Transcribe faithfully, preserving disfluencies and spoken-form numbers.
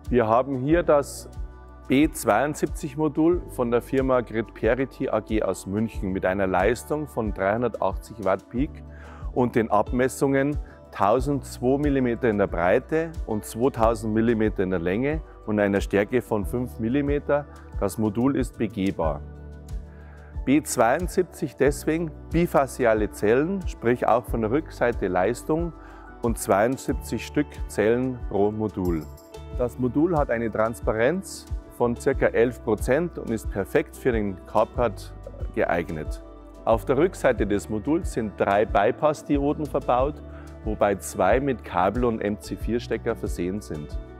Wir haben hier das B zweiundsiebzig Modul von der Firma Grid Perity A G aus München mit einer Leistung von dreihundertachtzig Watt Peak und den Abmessungen tausendzwei Millimeter in der Breite und zweitausend Millimeter in der Länge und einer Stärke von fünf Millimeter. Das Modul ist begehbar. B zweiundsiebzig deswegen bifasziale Zellen, sprich auch von der Rückseite Leistung und zweiundsiebzig Stück Zellen pro Modul. Das Modul hat eine Transparenz von ca. elf Prozent und ist perfekt für den Carport geeignet. Auf der Rückseite des Moduls sind drei Bypass-Dioden verbaut, wobei zwei mit Kabel- und M C vier Stecker versehen sind.